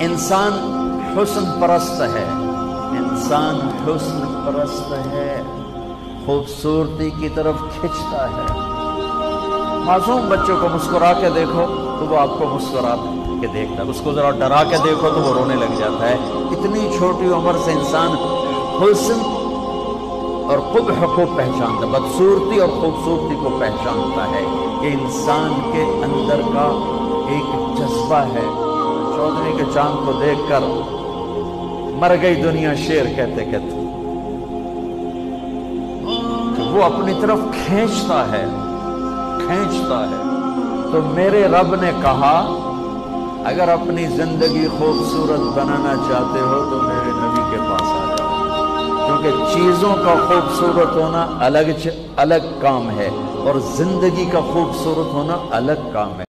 انسان حسن پرست ہے، انسان حسن پرست ہے، خوبصورتی کی طرف کھنچتا ہے۔ معصوم بچوں کو مسکرا کے دیکھو تو وہ آپ کو مسکرا کے دیکھتا ہے، اس کو ذرا ڈرا کے دیکھو تو وہ رونے لگ جاتا ہے۔ اتنی چھوٹی عمر سے انسان حسن اور قبح کو پہچانتا ہے، بدصورتی اور خوبصورتی کو پہچانتا ہے۔ یہ انسان کے اندر کا ایک جذبہ ہے۔ چودھری کے چاند کو دیکھ کر مر گئی دنیا شعر کہتے کہتے وہ اپنی طرف کھینچتا ہے۔ تو میرے رب نے کہا اگر اپنی زندگی خوبصورت بنانا چاہتے ہو تو میرے نبی کے پاس آ جاؤ، کیونکہ چیزوں کا خوبصورت ہونا الگ کام ہے اور زندگی کا خوبصورت ہونا الگ کام ہے۔